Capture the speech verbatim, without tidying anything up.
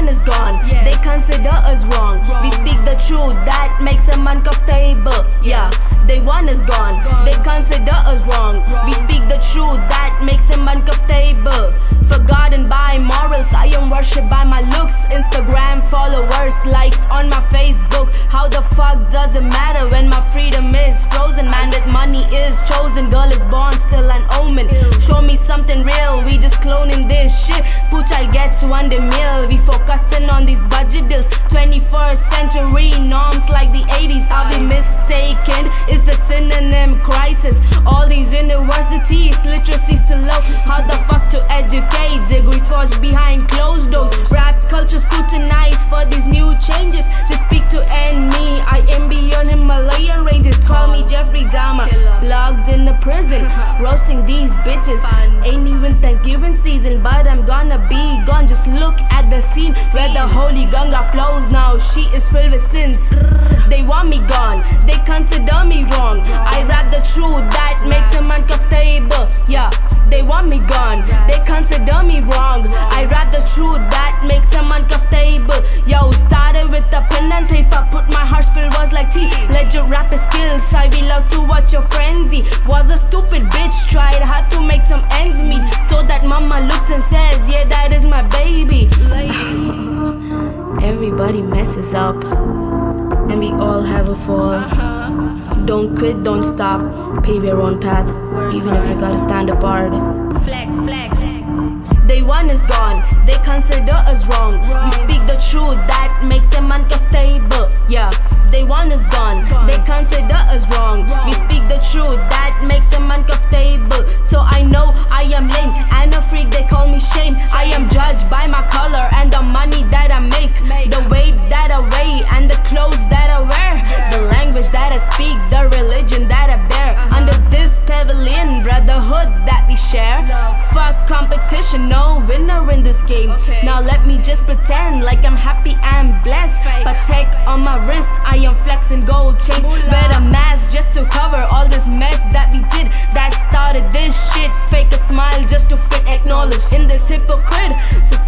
is gone, Yeah. they consider us wrong. Wrong. We speak the truth, that makes them uncomfortable. Yeah, day one is gone, Gone. they consider us wrong. Wrong. We speak the truth, that makes them uncomfortable. Forgotten by morals, I am worshipped by my looks. Instagram followers, likes on my Facebook. How the fuck does it matter when my freedom is frozen? Man, this money is chosen, girl is born, still an omen. Show me something real, we just cloning this shit. Pooch, I'll get to one the meal. We focusing on these budget deals. twenty-first century norms like the eighties. Are we mistaken? Is the synonym crisis? All these universities, literacy's too low. How the fuck to educate? Degrees forged behind closed doors. Rap culture scrutinized for these new changes. They speak to end me. I am beyond Himalayan ranges. Call me Jeffrey Dahmer, locked in a prison, roasting these bitches. Ain't even Thanksgiving season, but I'm gonna be gone. Just look at the scene where the holy Ganga flows now. She is filled with sins. They want me gone, they consider me wrong. I rap the truth, that makes them uncomfortable. Yeah, they want me gone, they consider me wrong. I rap the truth, that makes them uncomfortable. Yo, started with a pen and paper, put my heart spill was like tea. Legit rapper skills, I will love to watch your frenzy. Was a stupid bitch, tried hard to make some ends meet, so that mama looks and says, yeah, that is my baby. Everybody messes up, and we all have a fall. Don't quit, don't stop, pave your own path, even if you gotta stand apart. Flex, flex. Day one is gone, they consider us wrong. We speak the truth, that makes them uncomfortable. Yeah, day one is gone, they consider us wrong. We speak the truth, that makes them uncomfortable. So I know I am lame and a freak, they call me shame. I am judged by my color and the money that I make, the weight that I weigh and the clothes that I wear, the language that I speak, the religion that I bear. Under this pavilion, brotherhood that we share. Fuck competition, no winner in this game. Now let me just pretend like I'm happy and blessed. Patek on my wrist, I am flexing gold chains. Wear a mask just to cover all this mess that we did, that started this shit. Fake a smile just to fit, acknowledge in this hypocrite